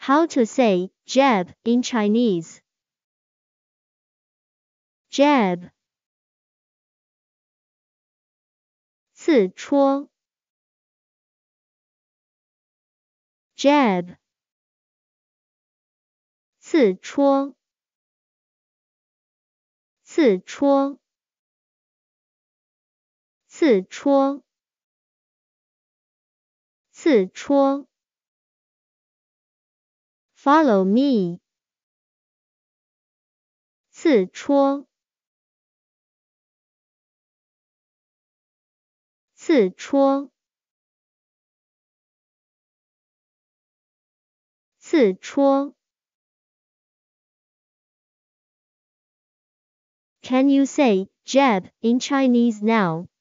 How to say jab in Chinese. Jab. 刺戳 jab. 刺戳刺戳刺戳刺戳 Follow me. 刺戳刺戳刺戳 Can you say jab in Chinese now?